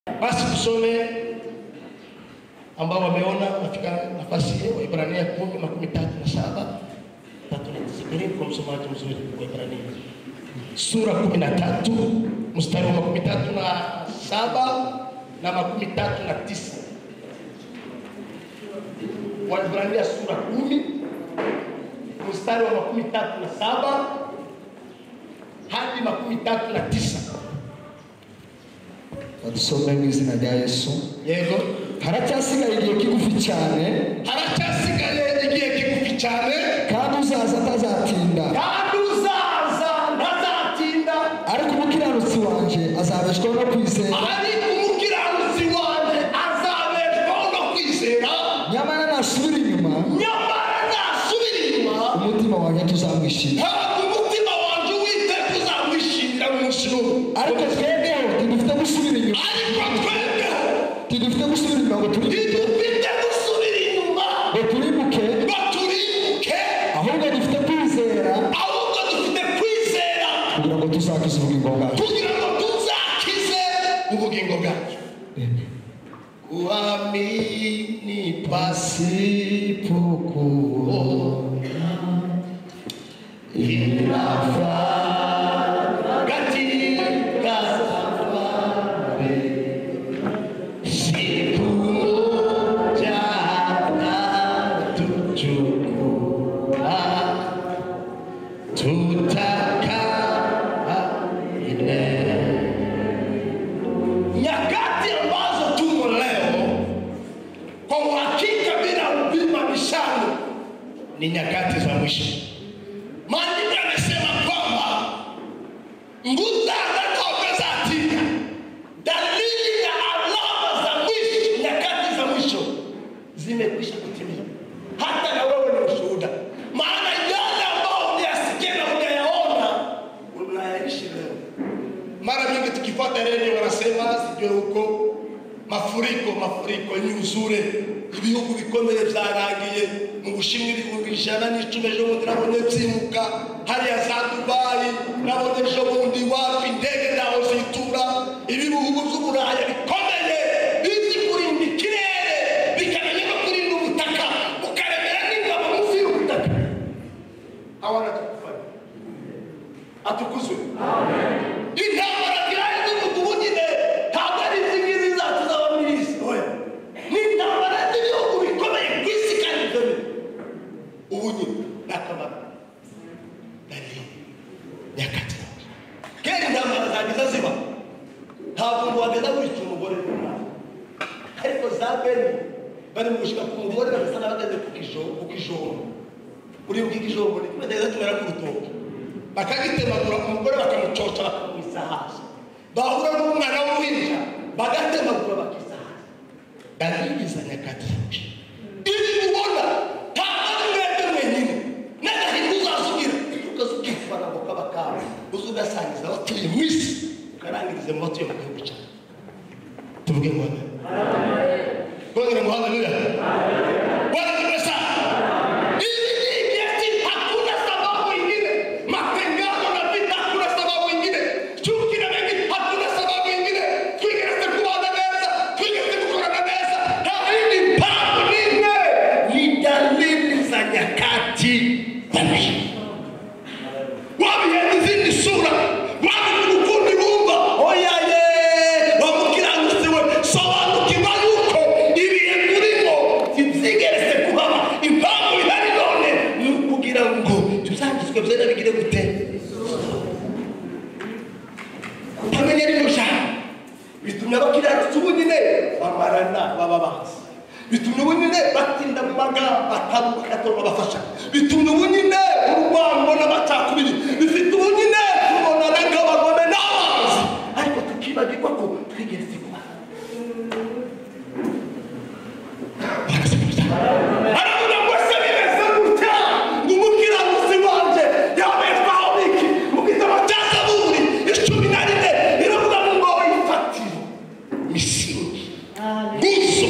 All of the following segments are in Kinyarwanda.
Basi tusome ambao wameona nafika nafasi hiyo Waebrania 10:37 kwa msomaji mzuri Waebrania sura 13 mstari wa 37 na 39. Waebrania sura 10 mstari wa 37 hadi 39. Adusome mu izina rya Yesu. Yego. Haracyasigaye igihe kigufi cyane. Haracyasigaye igihe kigufi cyane. Kandi uzaza atazatinda. Kandi uzaza ntazatinda. Ariko umukiranutsi wanje azabeshwaho no kwizera. Ariko umukiranutsi wanje azabeshwaho no kwizera. Nyamara nasubira inyuma. Umutima wanjye tuzamwishimira. Umutima wanjye Uwiteka uzamwishimira mu munsi n'umwe. Ariko twebweho tidufite gusubira inyuma. Tidufite gusubira inyuma ngo turimuke. Ahubwo dufite kwizera. Kugira ngo tuzakize ubugingo bwacu. Kuamini pasipo kuona inafaa katika safari. Siku moja atatuchukua, tutakaa milele. Nyakati ambazo tumo leo kwa uhakika bila ubishano ni nyakati za mwisho. Maandiko yanasema kwamba nguza atatoka atinda. Dalili na alama za mwisho, nyakati za mwisho zimekwisha kutimia. Hata na wewe ni ushuhuda. Maana yale ambao unayasikia na unayaona unayaishi leo. Mara nyingi tukifuata redio wanasema sijui huko mafuriko nyuzure ibihugu bikomeye byarangiye mu Bushinwa ibihumbi 110 ejo bundi nabonye byimuka hariya za Dubai nabonye ejo bundi wapi indege naho zitura ibihugu by'Uburaya bikomeye bizi kurinda ikirere bikamenya no kurinda ubutaka ukaremera n'ingabo munsi y'ubutaka. Awana tukufanya atukuzwe. Amen. Intambara kiraye z'ubugubugine ntabwo ari izingiri zacu z'abamilisi. Oya, ni intambara z'ibihugu bikomeye ku isi kandi byombi. Ubugine n'akamaro dalili nyakati. Kera intambara zagize ziba ntabwo ngo wageza wica umugore n'umwana, ariko za bene bari mu gushika ku mugore bagasa n'abageze ku kijombo. Uri bw'ikijombo ni kumeze tumera ku rutoki bakagitemagura umugore bakamucoca bakamwisa hasi, bahura n'umwana w'uruhinja bagatemagura bakisa hasi. Dalili za nyakati. Ili ubona ntabwo mwete mwenyine n'agahinda uzasugira ukazukifana ukabakaba uzugasangiza batuye mu isi ukarangirize mu batuye mu gihugu cyawe. Tuvuge ngo amen. Amen. Ngo haleluya. Bwana ni mwema. Bitumye ubunyine batinda mu magamba bataruka bafasha. Bitumye ubunyine urwango n'amacakubiri. Bifite ubunyine kubona n'abagome n'abazi. Ariko tukibagirwa ko twigeretse kuba. Aravuga ngo se bimeze gutya umukiranutsi wanje yabeshwaho biki mu gitabo cya Zaburi 14 iravuga ngo ifatire misingi guso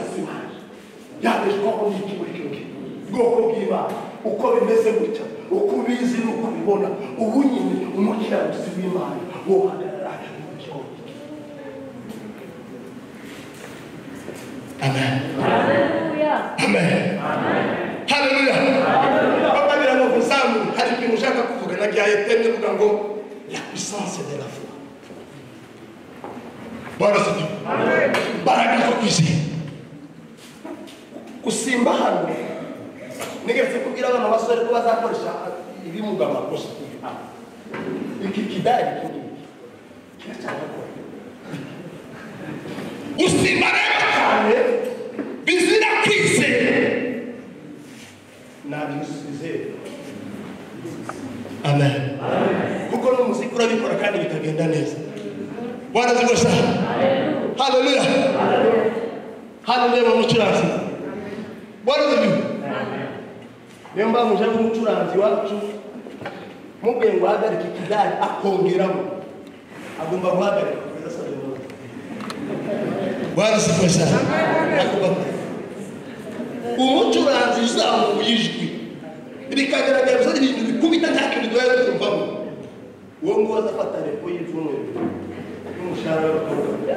uko bimeze gutya uko ubizi nuko ubibona ubu nyine umukiranutsi w'Imana wohagarara mu gikombe. Amen. Hallelujah. Amen. Hallelujah. Papa dira ngo kusamu hari ikintu ushaka kuvuga na gihe yetemye kuvuga ngo la puissance de la foi. Bwana sifi. Amen. Baraka zo kwizera. Kusimba hano nigeze kubwira abana basore ko bazakoresha ibimuga amakosa iki kidari kiracana ko usimba rero cyane bizira kwizera nabisubize. Amen. Kuko n'umuziki urabikora kandi bitagenda neza. Bwana zigosha. Hallelujah. Hallelujah mucuranzi. Bwana zigosha. Nemba mujya umucuranzi wacu mubwiye ngo ahagarike ikidari akongeramo agomba guhagarika kugeza saa yine. Bwana zigosha. Umucuranzi uzamuye ijwi bikagaragaza ibintu bikubita nta kintu duhaye kumvamo uwo ngo azafata repo y'ipfunwe n'umushahara w'akabuga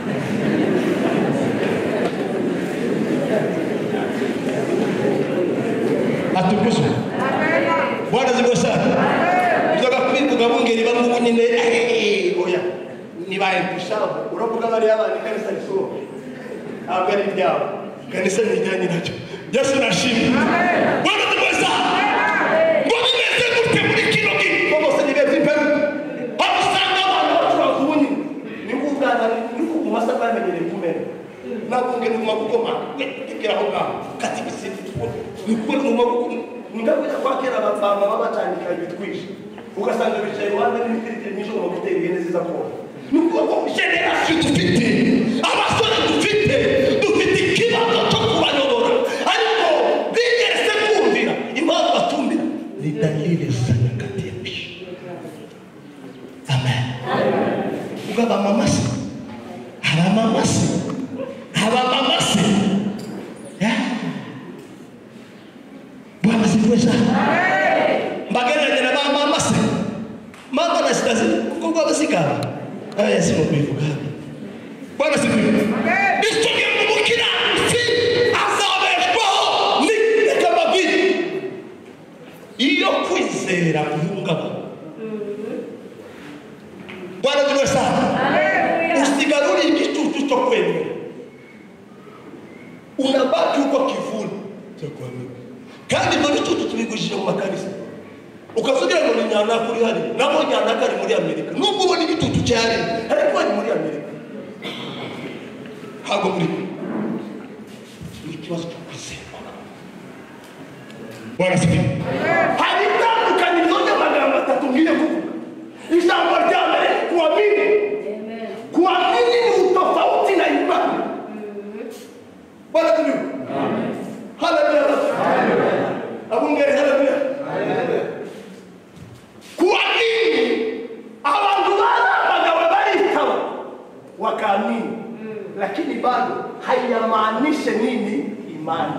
atukuzwe. Bwana zigosha. Uzoga kwivuga bungeri bamubu nyine oya nibaye gushaka uravuga bari abana kanisa riso abari byabo kanisa nijyanye nacyo. Yesu nashimye. Bwana zigosha. Ngo bimeze gute muri kino gihe bose nibeze imbere abusanga abantu bacuraguni ningugana niko mu masaka yamenyereye kumera nabunge mu makukoma kigera aho ngaho kati bisiti niko mu makukoma ngabira kwakera abafama babacandika bitwisha ugasanga bicaye wande n'imitirite nyinshi mu gutera ihene ziza kora nuko generation dufite abasore dufite ikibazo cyo kubayobora ariko bigeze kumvira impamvu batumvira ni dalili sana kati ya bisho. Amen. Ugaba mamasi abamamasi Bwana sifuweza mbagenda na mamamasi mama na sitazi kuko babasika aya simo kwivuga. Bwana sifuweza. Historia mukira si azabeshwa ni kama vile iyo kwizera kuhungaba. Bwana sifuweza. Usigaruri igicucu cyo kwemera unabaki uko kivuli cyo kwemera kandi ibyo bicucu tubigujije mu makanisa ukavugira ngo ni nyana kuri hari nabo nyana kari muri Amerika nubwo ubona igicucu cyari ariko ari muri Amerika hago muri ikibazo cyo kwizera. Bwana sifiwe. Hari tandukaniro y'amagambo atatu ngiye kuvuga. Ijambo rya mbere kuamini. Kuamini ni utofauti na imani. Bwana sifiwe. Hallelujah. Abungeri hallelujah. Kuamini abantu barabagawe baritawa wakaamini lakini bado haiyamaanishe nini imani.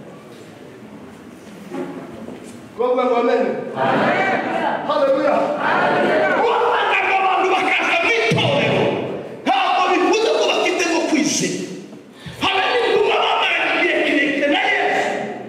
Mungu amen. Hallelujah. Abantu bakaza bitorero ntabwo bivuze ko bafite ngo kwizera. Hallelujah. Kirekire na Yesu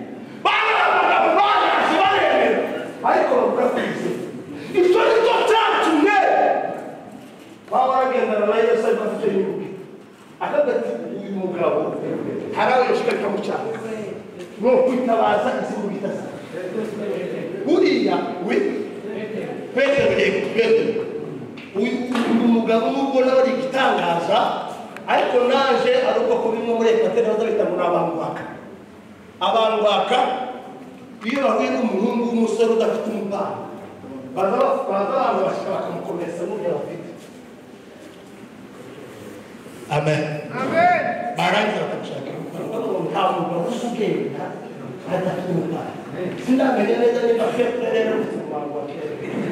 ariko bavuga kwizera. Icyo ni cyo cyatumye babaragenda na Yesu bafite inyungu akagati uyu mugabo harawe yashika mu cyaro no kwitabaza isimbu bitasa uriya we Petero uyu mugabo nubwo nabari gitangaza ariko naje ariko ko bimwe muri Petero bazabita muri abantu baka iyo bahuye n'umuhungu w'umusore udafite umupaka baza bakamukomeza n'ibyo bafite. Amen. Amen. Barangira bakamushaka ntabwo babuze ubwenge adafite umupaka sinamenye neza niba Petero rero umuhango wa kera.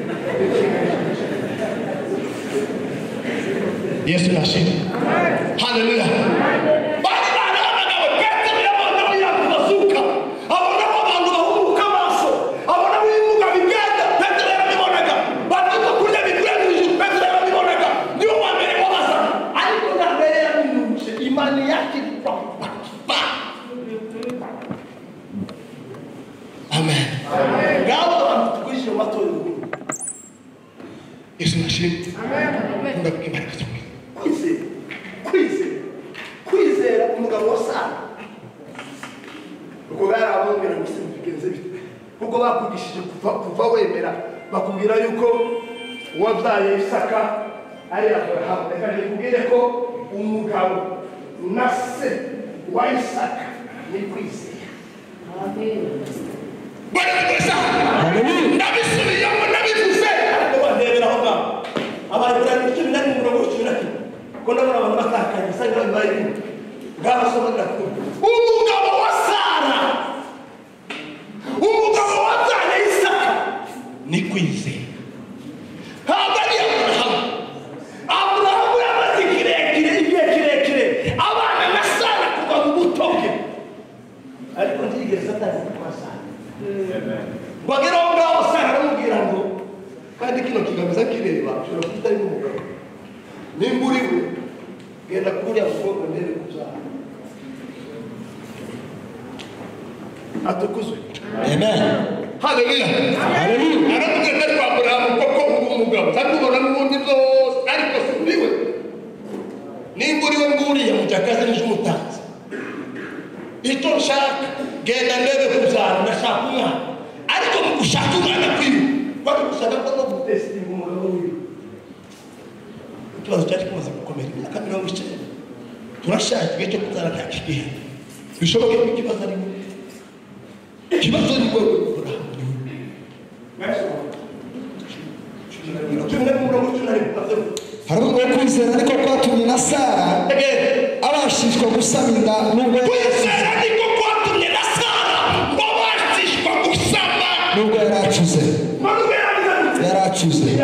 Yesu nashimwe. Hallelujah. Bari barabagawe Petero yabona yakubazuka abona abantu bahumuka amaso abona bimuga bigenda Yesu nashimwe. Amen. Ndavuga imbaraga z'umwe. Kwizera umugabo wa Sara. Uko barabongera gusimbigenze bite. Kuko bakugishije kuva wemera bakubwira yuko wabyaye Isaka ari Abrahamu. Reka nikubwire ko umugabo na se wa Isaka ni kwizera. Amen. Bwana twese. Haleluya. Ndabisubiyemo ndabivuze. Ariko bandebera aho ngaho. Abayibura cumi na rimwe mirongo cumi na kimwe. Ko ndabona abantu batakanye bisa nkaho bibaye bimwe. Ngabasoma ndakumva. Umugabo wa Sara. Umugabo wabyaye Isaka ni kwizera. Ntabwo ari Aburahamu. Aburahamu yamaze igihe kirekire abana na Sara kuva mu buto bwe. Ariko ntigeze atazi kwa Sara. Bagera aho ngaho Sara aramubwira ngo kandi kino kigameza kireba ushobora kuba utari n'umugabo. Nimba uri we genda kuri mukobwa ndebe kubyara. Atukuzwe. Amen. Haleluya. Haleluya. Aramubwira ati kwa Aburahamu koko uri umugabo. Ndabibona n'ubundi byose ariko si uri we. Nimba uri we nguriya mujyakazi nije umutanzi. Icyo nshaka genda ndebe kubyara ndashaka umwana. Ariko mu gushaka umwana kwiwe Kwani gushaka ko no gutestinga umugabo wiwe. ikibazo cyacu kimaze gukomera imyaka 90. Turashaka igihe cyo kubyara nta kigihe. Bishoboke ko ikibazo ari we. Ikibazo ni wowe Aburahamu. Haravuga ko kwizera ariko kwatumye na Sara abashishwa gusama inda nubwo Kwizera niko kwatumye na Sara babashishwa gusama nubwo yaracuze. Yaracuze.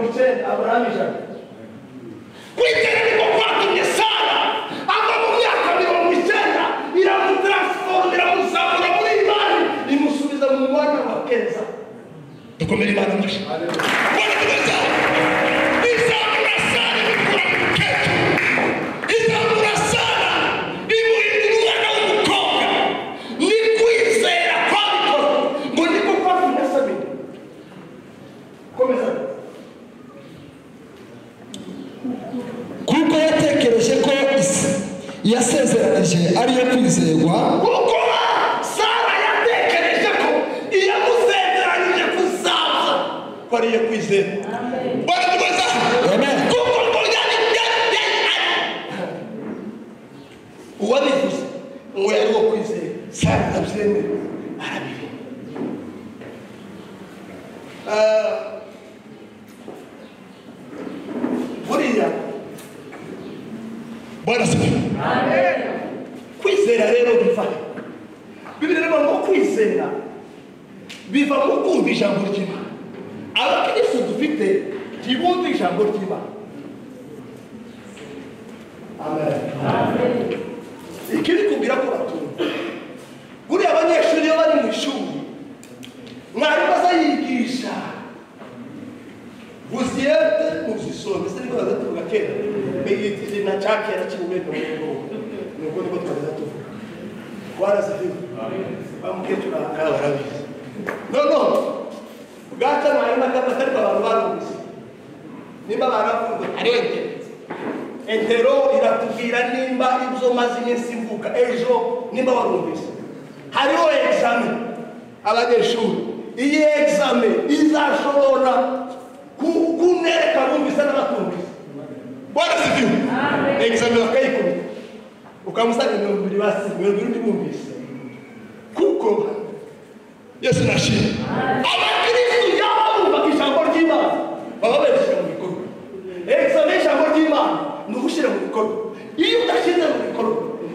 Kwizera niko kwatumye Sara ava mu myaka 90 iramutransforma iramuzamura muri Imana imusubiza mu mwanya wa keza. dukomere Imana amashyi. Bwana tugeza izamura Sara imukura mu keke. Izamura Sara imuhindura umwana w'umukobwa. Ni kwizera kwabikoze ngo niko kwatumye Sabine. Komeza. Kuko yatekereje ko isi yasezeranije ariyo kwizerwa. Kuko Sara yatekereje ko iyamusezeranije kuzaza ko ariyo kwizera. Bwana tugeza. Amen. Kuko ngo Uwabivuze ngo yari wo kwizera. Sara abyemera arabiri. Buriya Bwana sifiwe. kwizera rero biva Bibiri rero ngo kwizera biva mu kumva ijambo ry'Imana. Abakristo dufite ntibumva ijambo ry'Imana. Amen. Ikiri kubwira ko batumva. Buriya abanyeshuri iyo bari mu ishuri mwarimu azayigisha buziyete muzisome se niko bazatuvuga kera bigitije na cyakera cy'ubwenge mu nuko niko twaza tuvuga warazifiwe bamukecuru akaba barabizi no bwaca mwarimu akafata ariko abantu barumvise nimba baravuga ari wende entero iratubwira nimba ibyo maze iminsi mvuga ejo nimba warumvise hariho examen abanyeshuri iyi examen izashobora kunereka bumvise n'abatumvise. Bwana sifiwe. Examen bakayikubita ukamusanga 200 basi 200 ntibumvise kuko Yesu nashimwe. abakristo yabumva ijambo ry'Imana baba babishyira mu bikorwa. Examen ijambo ry'Imana ni ugushyira mu bikorwa. Iyo udashyize mu bikorwa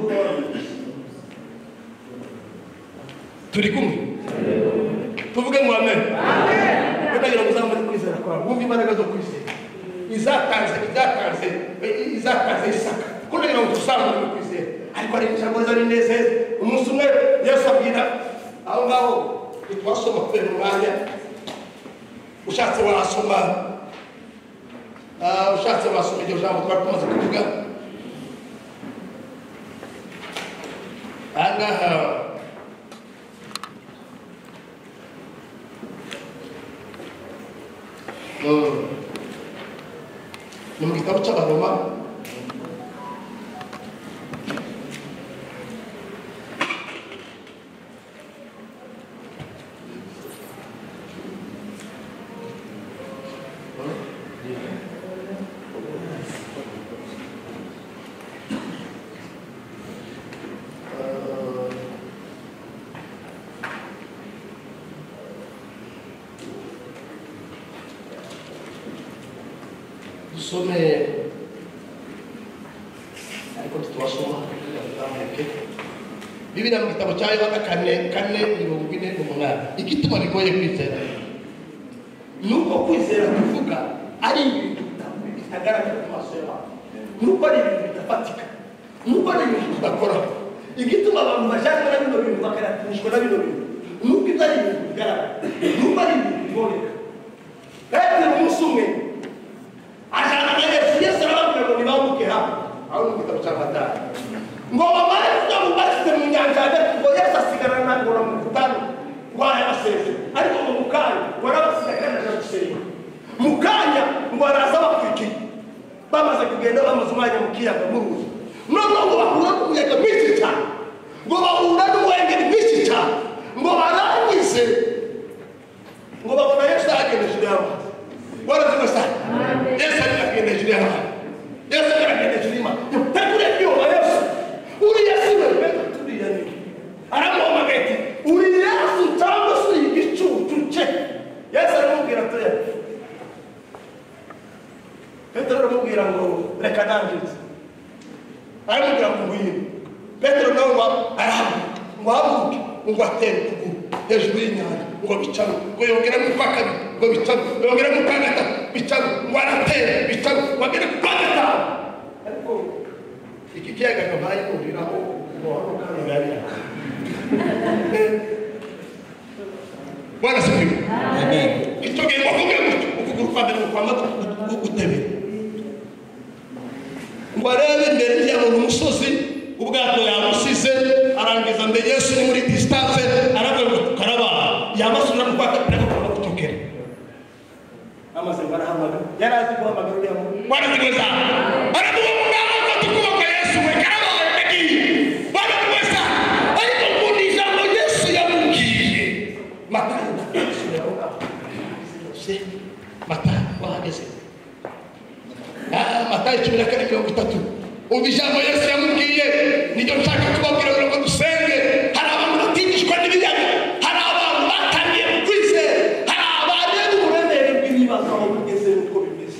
Turi kumwe. Tuvuge ngo amen. utagira kuzamura kwizera kwawe wumva imbaraga zo kwizera Izatanze Isaka. Kugira ngo tusangwe kwizera. ariko ari ijambo rinezeza. Umunsi umwe Yesu abwira aho ngaho twasoma kubera umwanya ushatse wasoma iryo jambo twari tumaze kuvuga ahangaha ni mu gitabo cy'Abaroma dusome ariko tutwasoma Biblia mu gitabo cya Yohana 4:48 igituma bigoye kwizera nuko kwizera kuvuga ari ibintu bitagaragara ku maso y'abantu nuko ari ibintu bidafatika nuko ari ibintu tudakora igituma abantu bajyana na bino bintu bakaratinishwa na bino bintu nuko ibyo ari ibintu bigaragara nuko ari ibintu biboneka Petero umunsi umwe ajana na Yesu arababwira ngo nibamuke hamwe aho mu gitabo cya Matayo ngo bamare kujya mu basize mu nyanja hagati ngo Yesu asigarana na ngora mu kutano rwayabaseze ariko mu mukanya warabasiga kandi aja gusenga mu kanya ngo araza bakurikiye bamaze kugenda bamaze umwanya mu kiyaga mu ruzi noneho ngo bahura n'umuyaga mwinshi cyane ngo bahura n'umuhengeri mwinshi cyane ngo barangize ngo babona Yesu agenda hejuru y'amazi warazi sana Yesu agenda hejuru y'amazi Yesu agenda hejuru y'amazi tekure byoba Yesu uri Yesu wewe turiya ni aramuhamagaye ati uri Yesu cyangwa se igicucu cye Yesu aramubwira ati Petero aramubwira ngo reka nangize aramubwira ngo ngwino Petero nawe arahaguruka ngo ahaguruke ngo atere ukuguru hejuru y'inyanja ngo bicaro ngo yongera mu kwa kabiri ngo bicaro yongera mu kwa gatatu bicaro ngo aratere bicaro ngo agere ku kwa gatanu ariko iki kiyaga kabaye kuriraho ngo hano kandi gari Bwana sifiwe amen icyo gihe bavuga ukuguru kwa mbere kwa mata utebe ngo arebe imbere y'abo umusozi ubwato yamusize arangiza mbere Yesu ni muri distance aravuga ngo karaba yamasura mu kwaka n'ako kutokera amaze barahamagara yarazi guhamagara uriya mu Bwana nigeza aravuga ngo ngako tukubaka Yesu we karaba yagiye Bwana nigeza ariko kundi jambo Yesu yamubwiye Matayo Matayo wahageze Matayo 14:3 umva ijambo Yesu yamubwiye nicyo nshaka kubabwira ngo dusenge hari abantu batindishwa n'ibiyaga hari abantu batangiye kwizera hari abantu uburemere bw'ibibazo aho bugeze uko bimeze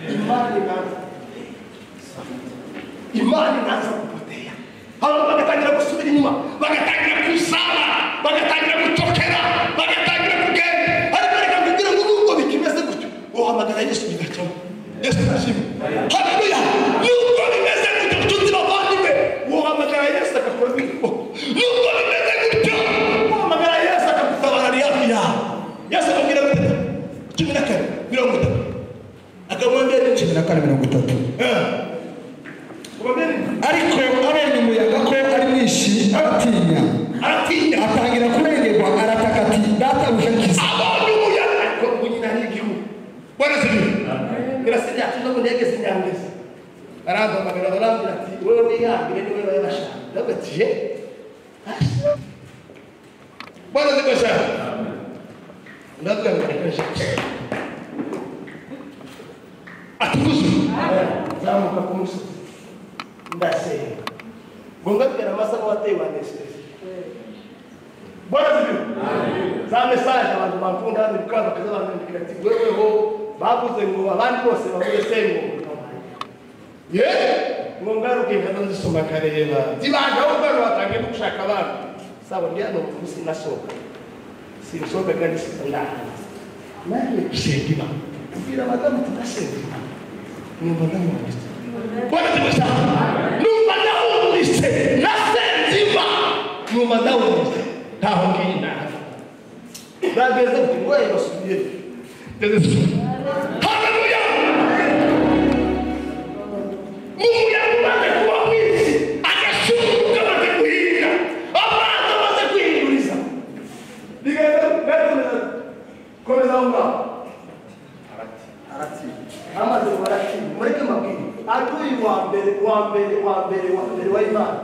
imani naza kupotea abantu bagatangira gusubira inyuma bagatangira kusaba bagatangira gutokera bagatangira kugenda ariko reka kugira ngo nubwo bikimeze gutyo uhamagara Yesu bigacamo Yesu nashimwe haleluya nubwo bimeze gutyo tuzi bavandimwe uhamagara Yesu akakora nubwo bimeze gutyo uhamagara Yesu akagutabara hafi yawe Yesu akabwira gute 14:30 akamwambia 14:30 ariko abonye umuyaga ko ari mwinshi aratinya atangira kurengerwa arataka ati databuja kiza abonye umuyaga ariko unyina n'igihu Bwana sifiwe birasenya tuzo ngo ndege zinyangeze arampamagara barambwira ati wewe wihambire ni wewe yabashaka ndabatiye Bwana sifiwe ndabwira ngo reka atukuzu zamuka ku musozi ndasenga ngongabwira amasaha watewe anesesi Bwana sifiwe za message abantu bakunda hano bikaba kaza bandikira ati wewe ho bavuze ngo abandi bose bavuze sengo ngaruke nkana ndisoma kareba zibaga ubwo batangiye gushaka abantu sabo ndiano musi nasoka sinsoka kandi sitandana nani kusenga kugira madamu tukasenga numva ndamwise Bwana tubasha numva ndawumvise nasenziva numva ndawumvise taho ngina bageze ngoye basubiye haleluya Mungu bate kuwa wizi akashuka bate kuhinda abantu bate kuhinduriza digenda komeza unga arati amaze baratinya mureke mabwire aduyi wa mbere wa Imana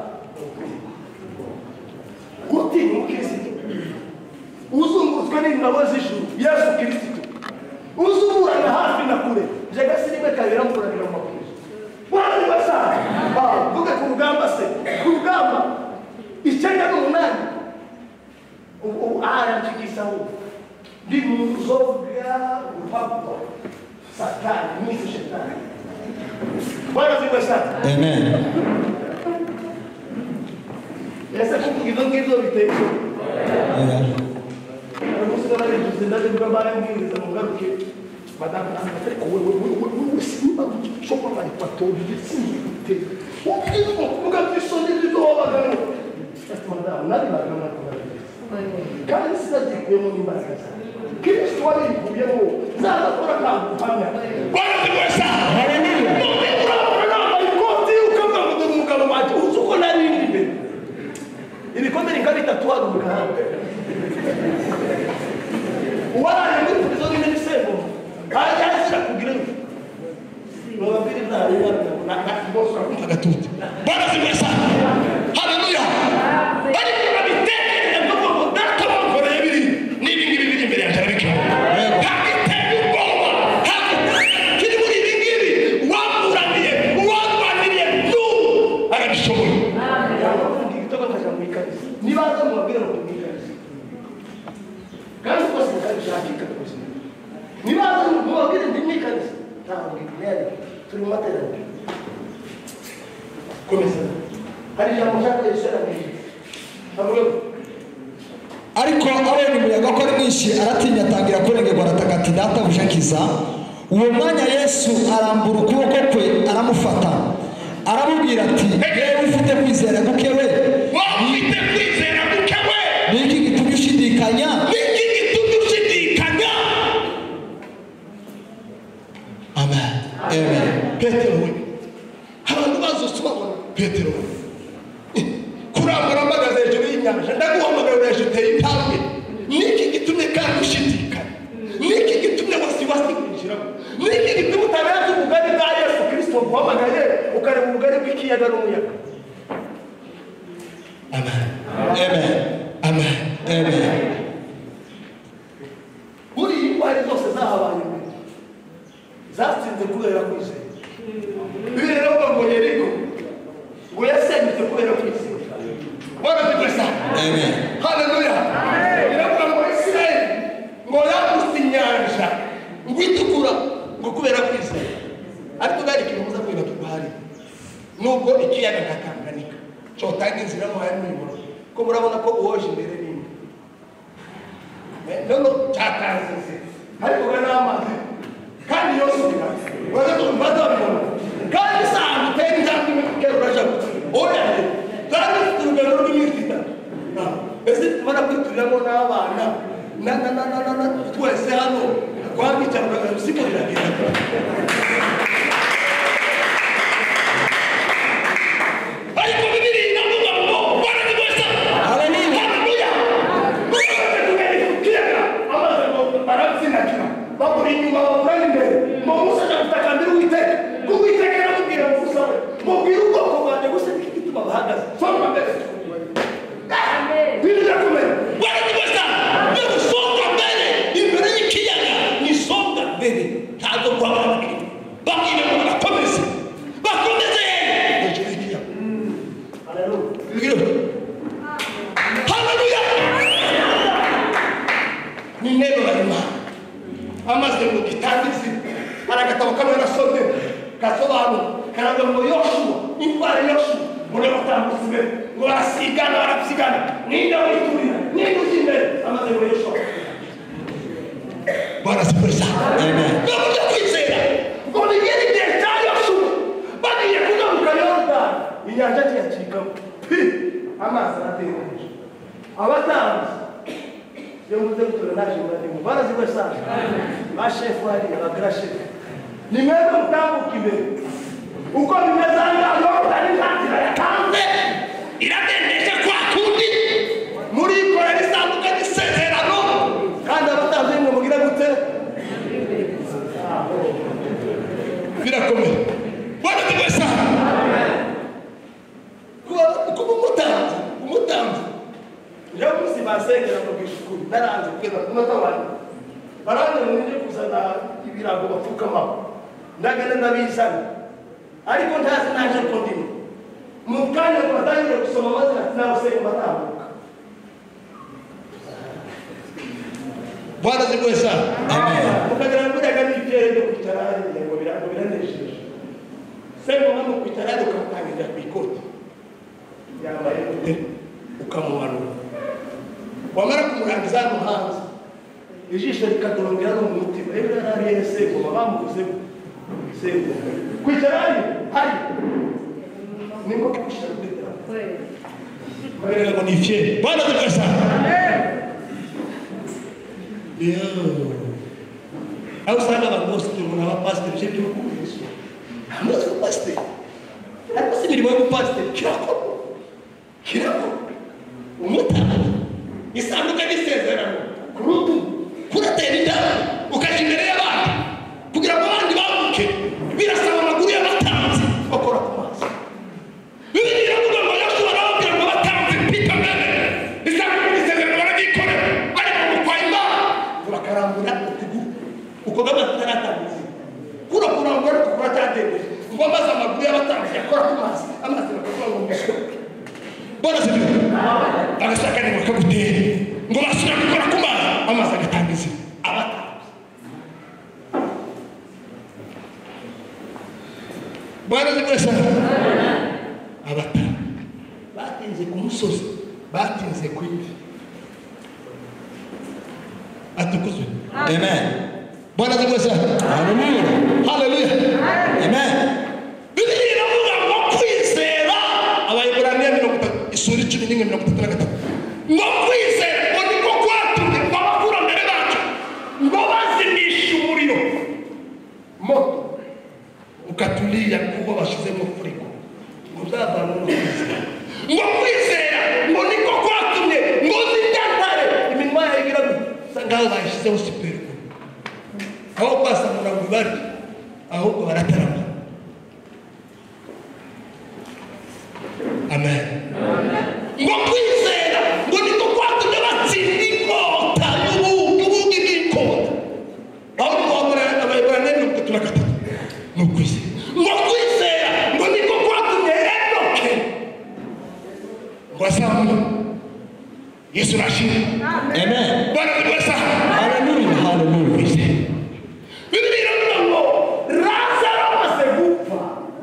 gutinya umukirisitu uzungurutswe n'ingabo z'ijuru Yesu Kristo uzuburana hafi na kure jega sinime kabira mukuranira mu mabwire wari basara vuga ku rugamba se ku rugamba icyenda n'umunani aranjigisaho ndi mu nzoga urupapuro satani mwisi shetani Bwana zikwe sana Amen. Ese kuko ngivyo biteko Ariko bari dusendaje bw'abana mbwiriza mu garuke madame ariko wewe simba chopa mali patori bisite ukiko mugatisoni bidobaga Madame nari bagana kandi sinagikwemo n'imbaraga Kristo wari kubiyemo zagakora kampanya Bwana zikwe sana. Haleluya. Umugabo wacu uzuko narindi imbere ibikombe nka bitatu waruka waraye muri izo nyine bisego hajya hashira kugira ngo babiri zari na bosa Agatuti. Bwana zikwe sana. Haleluya. Bari kubiteka ngo data bakoreye biri nibi ngibi biri imbere yanjye arabike. Hakiteye ubwoba. Kiri muri ibi ngibi wamuraniye wamwaniriye nu agashoboye. nibaza mu babiri ngo mwikaze kandi kose ndashaka kose nibaza mu babiri ndimikaze ntabwo ngiyari turi mu materaniro komeza hari jambo cyangwa yesera ngiye avuga ariko abonye umuyaga ko ari mwinshi aratinya atangira kurengerwa arataka ati databuja kiza uwo mwanya Yesu arambura ukuboko kwe aramufata aramubwira ati yewe ufite kwizera guke we Wafite kwizera guke we. niki gitumye ushidikanya Niki gitumye ushidikanya. Amen. Amen. Petero we abantu bazosubabona Petero kurambura amagaze hejuru y'inyanja ndaguhamagara hejuru uteye intambwe niki gitumye kandi ushidikanya niki gitumye wasiwasi kwinjiramo niki gitumye utarenza ubugari bwa Yesu Kristo guhamagaye ukareba ubugari bw'ikiyaga n'umuyaga Amen. Amen. Amen. Amen. buri indwara zose zahabaye mbere zatsinze kubera kwizera bibiri rero ngo Yeriko ngo yasenyutse kubera kwizera Bwana zikwe sana. Amen. Haleluya. Iravuga ngo Isirayeli ngo yambutse inyanja ngo itukura ngo kubera kwizera ariko bari ikintu muza kwira tuguhari nubwo ikiyaga nka Tanganyika cyotanga inzira mu hari n'imiboro ko murabona ko uwoje imbere n'indi nono cyatanze ariko gana amazi kandi yose uraza kumbaza bibona kandi saa mutera injangwe imikero uraja oya kandi urugero rw'iminsi itatu ese tumara kwituriramo n'abana na twese hano twabicara ukagarusiko riragenda Ariko Bibiri iravuga ngo Bwana zikwe sana. Haleluya. Haleluya. amaze ngo barabyinakira babura inyuma babura imbere ngo musaje gutakambira Uwiteka ngo Uwiteka aramubwira ngo usabe mubwire ubwoko bwanjye gusa niki gituma bahagaze soma mbere birakomeye Bwana zikwe sana. Nimusonga mbere imbere y'ikiyaga nisonga mbere ntabwo kwabana bakine ngo bakomeze bakomeze hejuru y'ikiyaga. Haleluya. ni neno la Imana amaze ngo gitangize aragatabo kamwe nasomye gasobanura karavuga ngo Yoshua intwari Yoshua muri batambutse ngo arasigana barabyigana ninde witurira ninde uzi imbere amaze ngo Yoshua Bwana zikwe sana. Amen. Ntabwo kwizera. ngo bigere igihe cya Yoshua bagiye kugaruka Yorodani inyanja ntiyacikamo amazi arategereje abatambyi yo muze gutura naje muradimu barazikwe sana ba shefu hariya ba grand chef ni mwebwe mutambuka imbere uko bimeze aha Yorodani ntatira yatanze Iradendesha kwa kundi. muri korera isanduka y'isezerano kandi abatambyi mwe mugira gute kugira ngo bapfukamaho ndagenda ndabizana ariko ntazi naje ko ndimo mu kanya ngo batangire gusoma amazina nawe se batambuka Bwana zikwe sana. Amen. mukagira ngo ndaga n'ibyere byo kwicara hariya ngo biranejeje sema mama kwicara hariya ukamutangira ku ikoti yambaye ukamumanura wamara kumurangiza hano hanze ijisho rikadongera no mu mutima rero yarariye sego bamuguze sego kwicara hari niko kushaka kwicara Mbele ngo nifye. Bwana zikwe sana. au sana bagosi tuna wa pastor chetu kuhusu hamza pastor hapo si nilikuwa pastor kirako umutana isanduka nisezera kurutu kuratera inda ukashingereye abandi kugira ngo abandi babuke birasaba amaguru y'abatanzi bakora ku mazi bibiri ngo Yesu arababwira ngo batanzi pika mbere isanduka nisezera baragikora ariko mukwaima bakarambura ukuguru uko babataratanze kura kurangura kubatadende ngo amazi amaguru y'abatanzi yakora ku mazi amazi bakora mu mishyo Bwana sifiwe. Agasaka ni wakagutera ngo basura gukora ku mazi amazi agatangiza abatanzi. Bwana sifiwe sana. Abatanzi batinze ku musozi batinze ku ivi atukuzwe. Amen. Bwana sifiwe sana. Hallelujah. Hallelujah. Amen. Biblia inavuga ngo kwizera abayiburaniya 10:33 ngo kwizera ngo niko kwatumye abakurambere bacu ngo bazimisha umuriro moto ukatulia kuko bashizemo furiko ngo byavana no kwizera ngo kwizera ngo niko kwatumye ngo zitantare iminwa yagira sangaho bashizeho sipero aho kwasamura ngo bari ahubwo baratarama. Amen. Ngo kwizera ngo niko kwatumye batsinda inkota y'ubugi bw'inkota aho twabura abayiburaniya 33 ngo kwizera ngo niko kwatumye Enoke ngo asamu Yesu rashimwe. Amen. Bwana twesa. Hallelujah. Hallelujah. Biblia inavuga ngo Lazaro amaze gupfa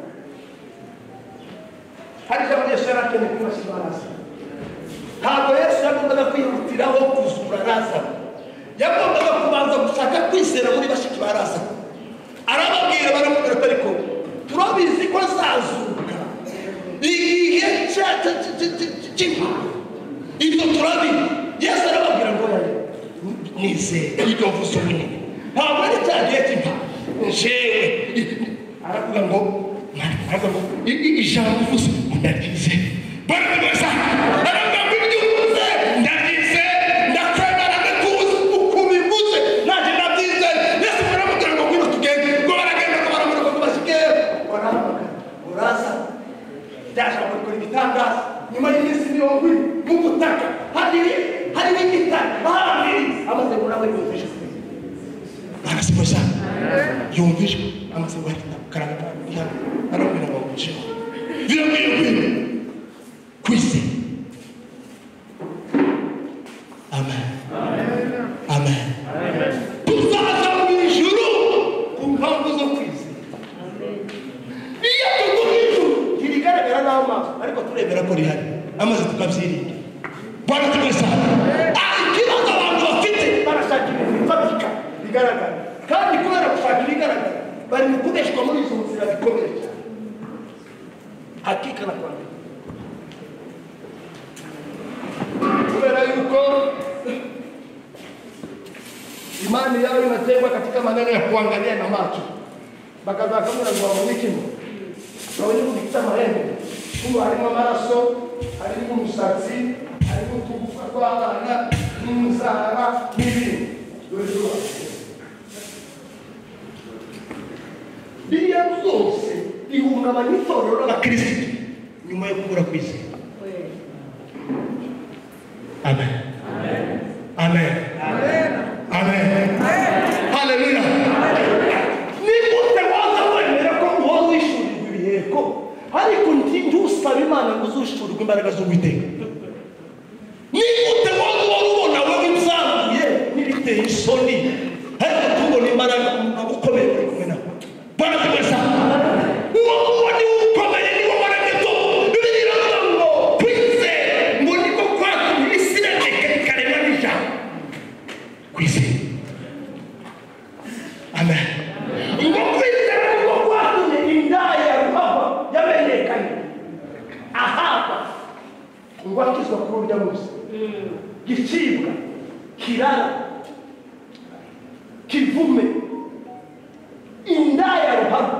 hari jambo yashara kene kwa sibarasa ntabwo Yesu yagombaga kwihutiraho kuzura Lazaro yagombaga kubanza gushaka kwizera muri bashiki ba Lazaro arababwira baramubwira ariko turabizi ko azazuka igihe cy'impa ibyo turabizi Yesu arababwira ngo nizere ibyo vuze umunini ntabwo ari cyagiye cy'impa njewe aravuga ngo ijambo uvuze ndagize Bwana twesa aravuga ngo ibyo uvuze ndagize ndakwemera ndakuzi ukubivuze nanjye ndabyize Yesu aramubwira ngo ngwino tugende ngo baragenda ngo baramuruka ngo bashike baramuka uraza byashaka gukora ibitangaza nyuma y'iminsi 70 mu butaka hari n'igitaka bahambiriye amaze nawe yumvise Bwana sifiwe sana. Yumvise amaze guhita karanga ihana arabwira ngo uciye vile kwizera. Amen. Amen. tuzaza mu ijuru ku mpamvu zo kwizera iyo tuvuga ijuru ntirigaragara n'amaso ariko turebera ko rihari Amaze tukabyirinda. Bwana sifiwe sana. ikibazo abantu bafite barashaka ibintu bifatika bigaragara kandi kubera gushaka ibigaragara bari mu kubeshwa muri izo nzira bikomeye cyane hakika na kwambere kubera yuko imani yao inatengwa katika maneno ya kuangalia na macho bakazakamura ngo babone kimwe babone kugita mahembe kumbe harimo amaraso harimo umusatsi harimo utugufa tw'abana n'inzara n'ibindi biriya byose bihungabanya itorero n'abakirisitu nyuma yo kubura kwizera. Amen. Amen. Amen. Hallelujah. amen ngo kwizera niko kwatumye indaya ya ruhava yamenyekanye ahaba ngo akizwa kuri urya munsi gicibwa kirara kivume indaya ya ruhava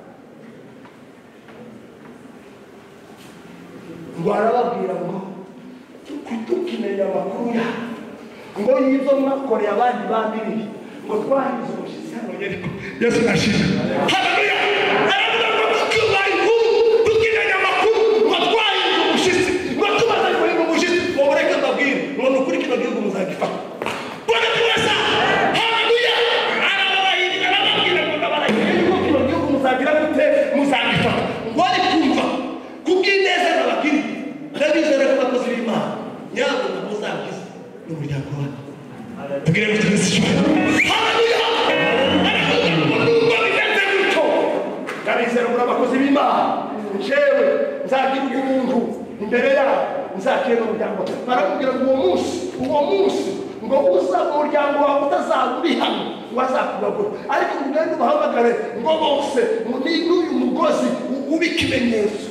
ngo arababwira ngo tukimenya amakuru yabo ngo yizo mwakoreye abandi bambiriye ngo twahize umushyitsi hano yeriko yesu nashimye haleluya aravuga ngo tukibaye inkuru tukimenya amakuru ngo twahize umushyitsi ngo tumaze kurinda umushyitsi ngo mureke mbabwire ngo ni ukuri kino gihugu muzagifata bwana twese haleluya arababwira ngo ndabarahira yuko kino gihugu muzagira gute muzagifata ngo ari kumva kubw'ineza n'abagiri ndabizera ko bakozi b'Imana nyabo muzagize n'umuryango wawe tugire ngo tugeze haleluya ndabizera muri abakozi b'Imana jewe nzagira umuntu imbere yabo nzakira n'umuryango baramubwira ngo uwo munsi ngo uza mu muryango wawe utazaba uri hano wazakubagura ariko ugende ubahamagare ngo bose n'uyu mugozi ube ikimenyetso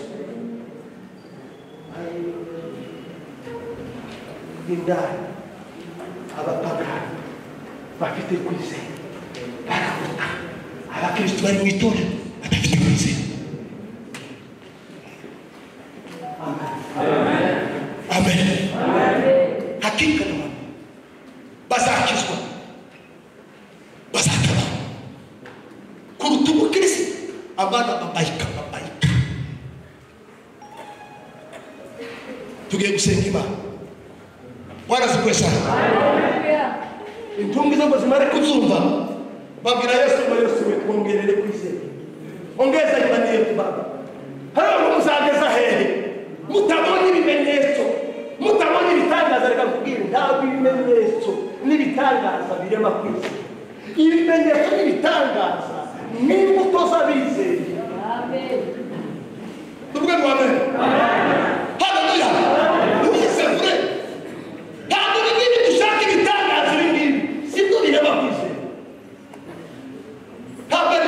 indaya abapagani bafite kwizera baravuga abakristo bari mu itorero badafite kwizera amen hakika na bazakizwa bazakaba kuruta umukristo abana babayika tugiye gusenga Imana warazikwe sana intumbi zo zimare kuzumva babwira Yesu ngo Yesu we twongerere kwizera ongeza imani yetu baba hano muzageza hehe mutabonye ibimenyetso mutabonye ibitangaza reka kubwira ntabwo ibimenyetso n'ibitangaza birema kwizera ibimenyetso n'ibitangaza n'imbuto z'abizeye amen tuvuge ngo amen haleluya uyize vure ntabwo n'ibindi dushaka ibitangaza ibingibi sibyo birema kwizera ntabwo ari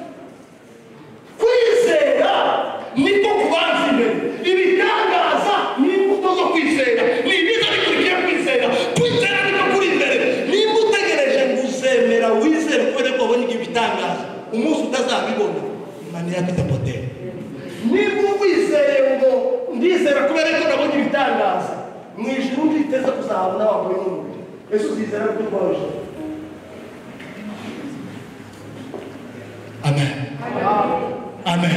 kwizera niko kubanza imbere ibitangaza n'imbuto zo kwizera ni ibiza bikurikiye kwizera kwizera niko kuri imbere nimba utegereje ngo uzemera wizere kubera ko wabonye ibitangaza umunsi utazabibona imana yakitapotera niba wizeye ngo ndizera kubera ko nabonye ibitangaza mu ijuru nditeze kuzahabona wambaye n'umubiri ese uzizera ko twaje amen amen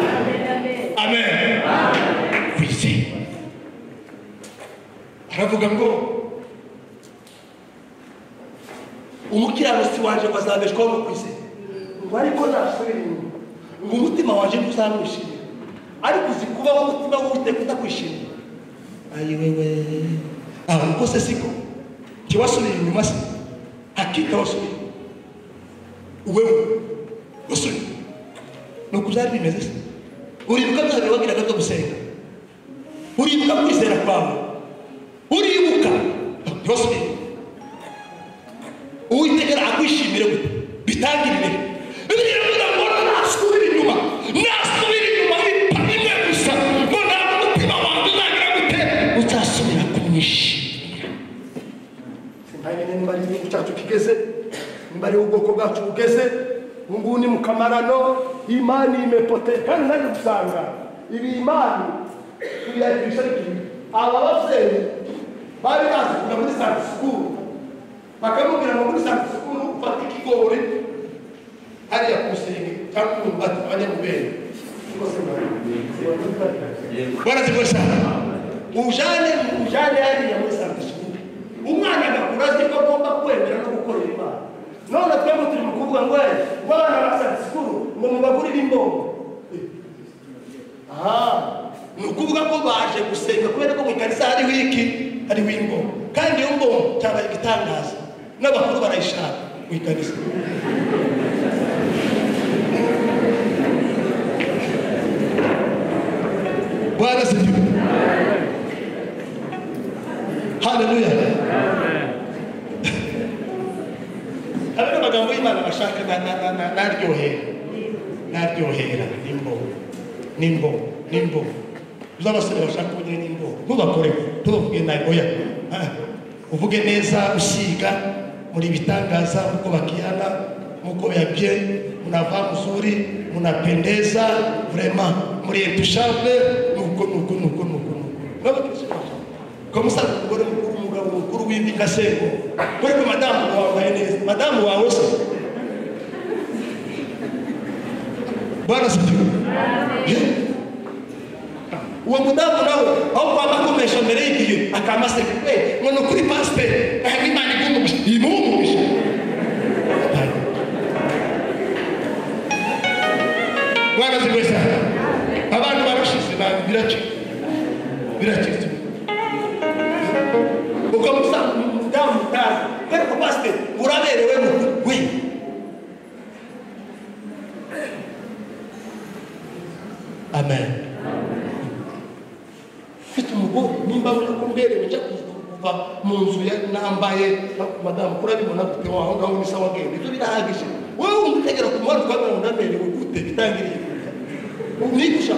amen kwizera aravuga ngo umukiranutsi wanje ngo azabeshwaho no kwizera ngo ariko nasubira inyuma ngo umutima wanje ntuzamwishimira ariko uzi kubaho umutima w'Uwiteka utakwishimira ayiwewe aho uko se siko kiwasubira inyuma se hakika wasubira wewe wasubira nuko byari bimeze se uribuka bya bintu wagiraga byo gusenga uribuka kwizera kwawe uribuka ntiwasubire Uwiteka akwishimire gute bitangirire Bibiliya iravuga ngo nasubira inyuma imwe gusa ngo ntabwo umutima wanjye uzagira gute uzasubira kumwishimira sinamenye nimba ari igihugu cyacu kigeze nimba ari ubwoko bwacu bugeze ubu ni mu kamarano imani imepote kandi naje gusanga ibi imani tuyagisha igihe aba bavyeyi bari bazi kuja muri Sunday school bakamubwira ngo muri Sunday school ufata ikigori hariya kusenge cyangwa umubati abanyamubere barazikwe sana ujane hariya muri Sunday school umwana agakura azi ko agomba kwemera no gukorera Imana none twebwe turi mu kuvuga ngo abana ba Sunday school ngo mubagurire imbongo ni ukuvuga ko baje gusenga kubera ko mu ikanisa hariho iki hariho imbongo kandi iyo mbongo cyabaye igitangaza n'abakuru barayishaka mu ikanisa Bwana sifiwe haleluya hari amagambo y'Imana bashaka naryohera nimbo uzabasore bashaka kugira nimbo ntubakore tuvuge nayo oya uvuge neza usiga muri bitangaza uko bakiana muko ya bien munavaa mzuri munapendeza vraiment muri intouchable nuko comme ça ngore umugabo mukuru w'indi kasego kuri ko madamu wawe neza madamu wawe se bwana sifiwe uwo mudamu nawe aho kwamba kumesha mbere y'igihe akamase ngono kuri pastor ahimana imumusha bwana sifiwe sana abantu barashize biracitse uko musa mudamu tazi ariko pastor uraberewe we amen fitu mugo nimba kumbere nje kuva mu nzu ya nambaye madamu kurabibona gute waho ngaho ni sawa gende byo birahagisha wewe umutegera ku mwana kwa mwana ndamerewe gute bitangiriye umwigisha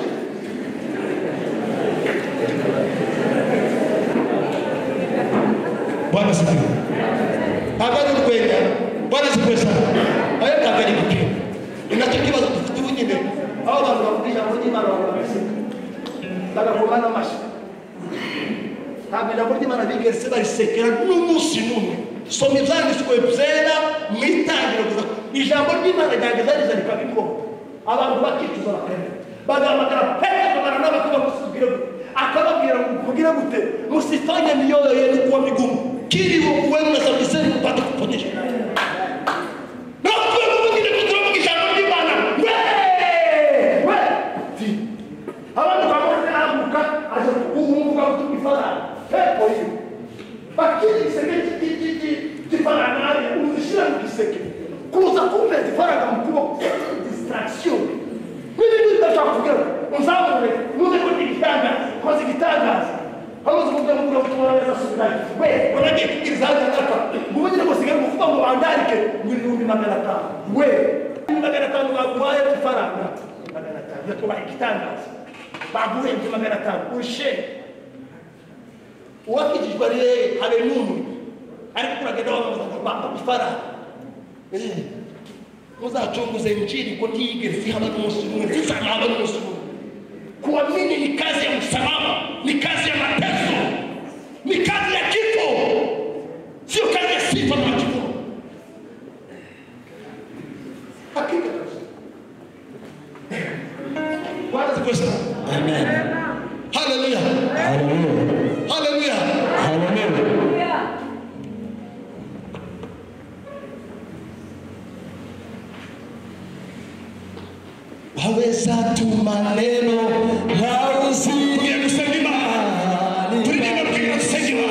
bwana sifiwe agari kwenda bwana sifiwe sana ayo kagari kuke inachokibazo dufite unyine aho abantu bakubisha muri imana bakabise bagakomana amashi ntabwo muri imana bigeretse barisekera n'umunsi n'umwe soma ibyanditswe byera mwitangiro gusa ijambo ry'imana ryageza rizarika bikoma abantu bakicuza bakareba bagahamagara petero baranabakaba musubire akababwira mugire gute musifanye mioyo yenu kuwa migumu kili wewe mnasababisha mpate kuponesha na kwa mwingine kutoka kijambo ry'imana we abantu bamwe amuka aje kuumuka kutukifara pepo hiyo bakili kiseke kifara nani unishira kiseke kuza kumbe kifara mkubwa distraction mimi nitakufukia mzao muze kutikitanga kwa zikitangaza hapo zungumza Mungu kutuweza subira we wanaje kizanga hapa mmoja kwa sigamu kufa ngo andalike ngirumbi magana tano we magana tano wakubaye kifaranga magana tano yatoba ikitangaza babu wengi magana tano ushe wakijijwa leo haleluya alikula gedawa baba kifaranga muzachunguze injili kwa tigere si haba n'umusuru si sana haba n'umusuru kuamini ni kazi ya msalaba ni kazi ya mateso ni kazi ya kifo sio kazi ya sifa na majivuno hakika Bwana sifiwe amen haleluya haleluya haleluya haweza tu maneno hausiye kusema tulinde mkini kusema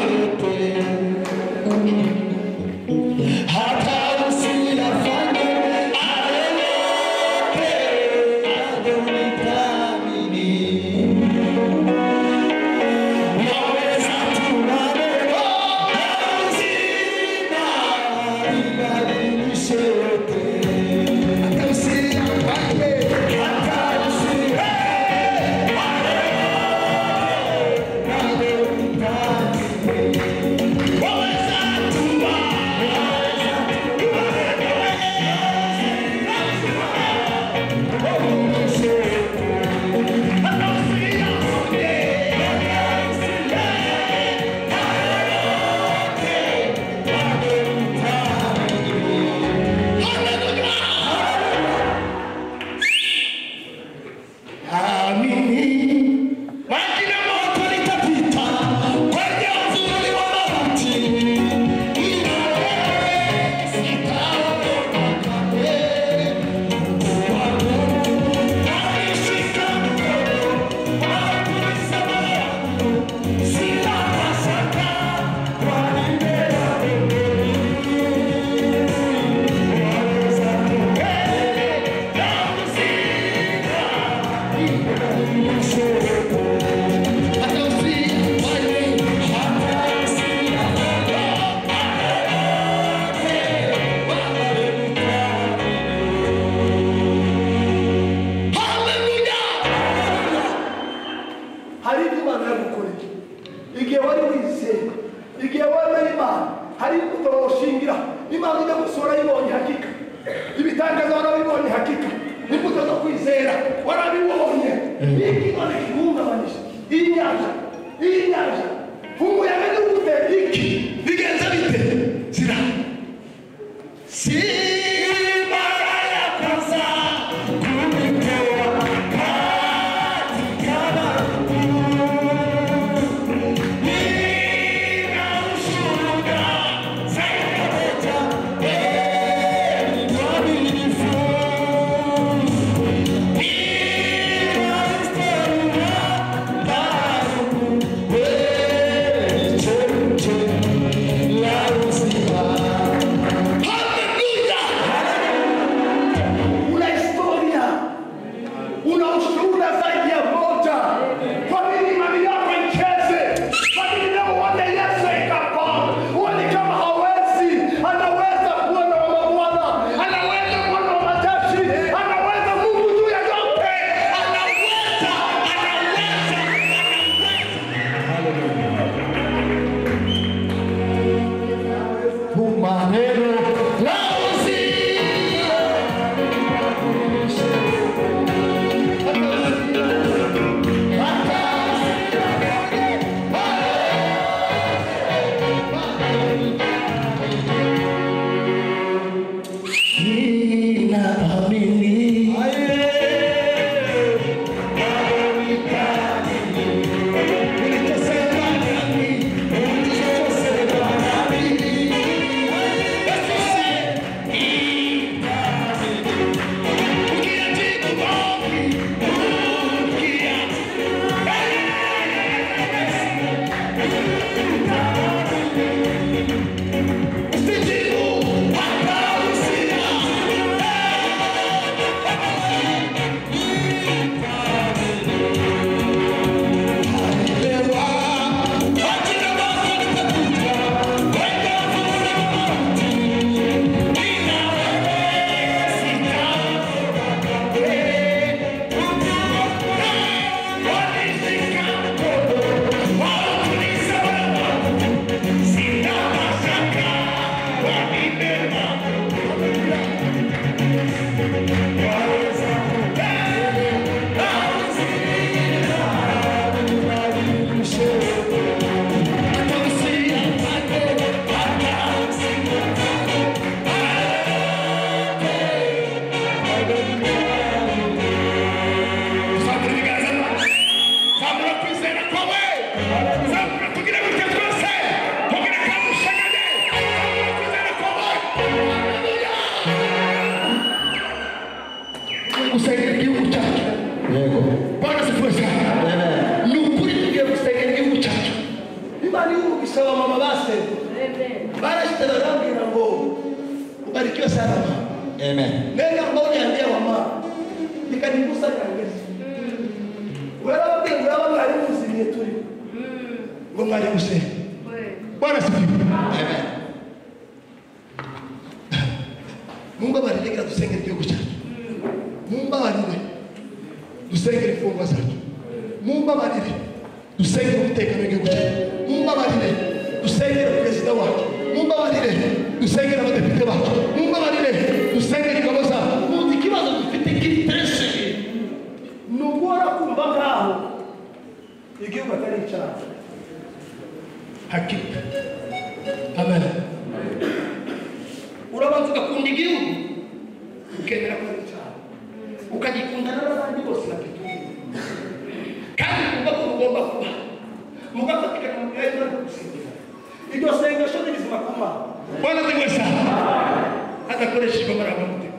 hata usiyafanye aeleke adonitamini haweza tu maneno hausiye ibadilishe yote hata usiyafanye kwizera warabibonye ikibone kihungabanyije iyi nyanja umuyaga ni gute iki bigenza bite zira Amen. Nenda mbona niambia mama. Nikanigusa kaongeza. Wewe mwali mzini tuli. Ngo mwali mzini. Bwana sifiwe. Amen. Mungu abarike dusenge igihugu cyacu. Mungu abarire dusenge ifungwa zacu. Mungu abarire dusenge umutekano w'igihugu cyacu. Mungu abarire dusenge perezida wacu. Mungu abarire dusenge abadepite bacu. Mungu abarire dusenge ingabo zacu. Muzi ikibazo dufite k'iterese Nugora kumva ngaho. Igihugu atari cyacu. hakika. Amen. Urabanza ugakunda igihugu ukemera ko ari cyawe ukagikundana n'abandi bose bakitumva kandi kumva ko ugomba kuba mugafatikanya mu gihe cyo gusenga iryo sengesho ni rizima kuma Bwana ndiwe sana adakoresha imbaraga mutima.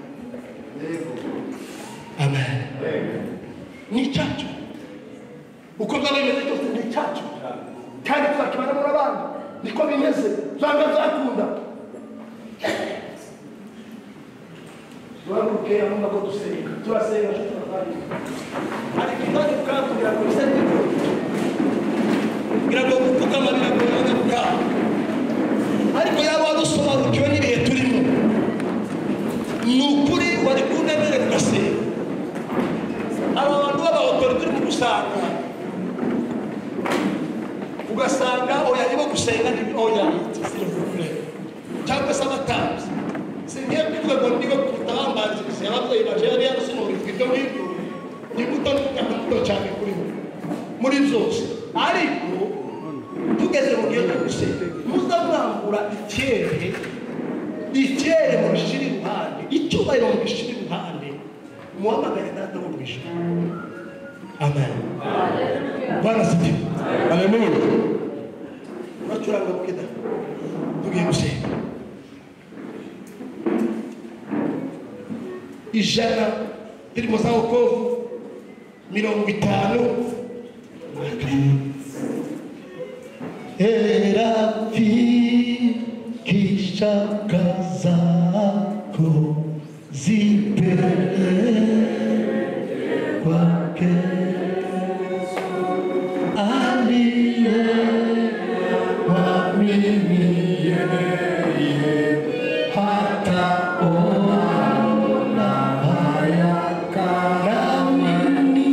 Amen. ni cyacu uko byaba bimeze byose ni cyacu kandi twakibana muri abandi niko bimeze zanga zakunda Tuaruke Mungu ko dusenga turasenga tutafanya ariko kandi ukatubira ko bisenge Grabe kuvuga amabira kuvuga kuka. Ariko yaba dusobanukiwe n'ibihe turimo. Nukuri wari kunebere kugasenga. Abantu b'abahotori turi mu gusanga. Ugasanga oya nibo gusenga ni oya s'il vous plaît. Cyangwa se abatamzi. Singiye kuvuga ngo ndiko kutambanziriza abavyeyi baje yari yarasinorizwa ibyo ngibyo ni muto muto cyane kuri we muri byose ariko tugeze mu gihe cyo gusenga muzamwambura icyere mu bishiri ruhande icyubahiro mu bishiri ruhande muhamagare data wo mwisho. Amen. Bwana sifiwe. Haleluya. Uracuranga mukida tugiye gusenga ijana irimo za wokovu 50 erafikisha kazako zipelekwa kwake aliye mwamini hata ona haya naamini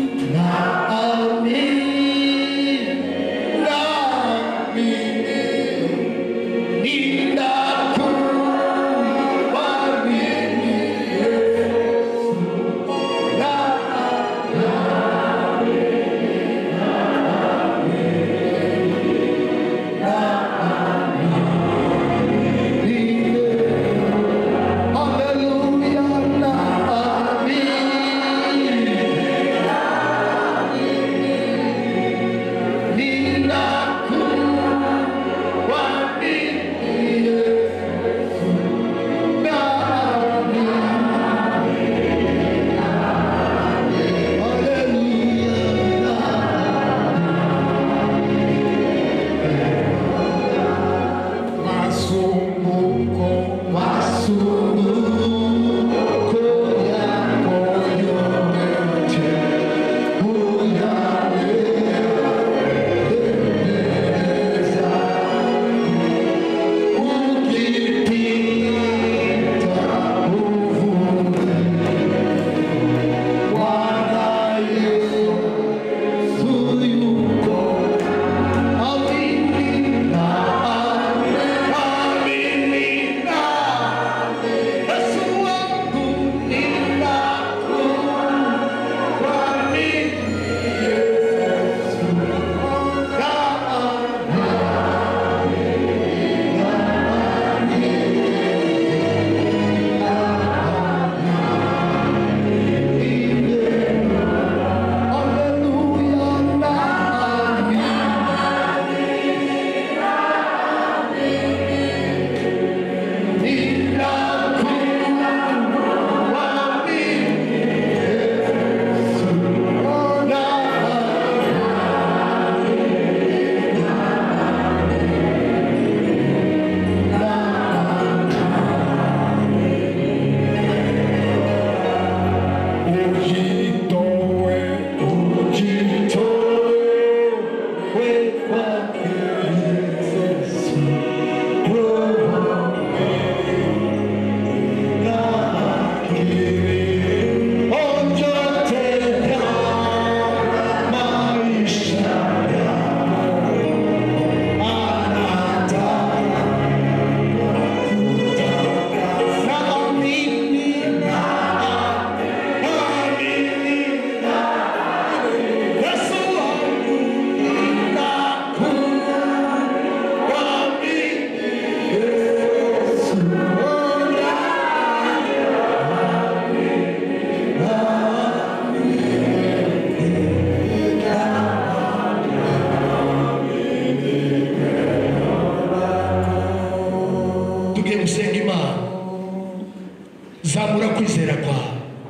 zamura kwizera kwawe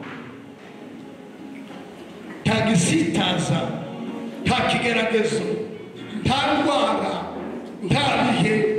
nta gisitaza nta kigeragezo nta ndwara nta bihe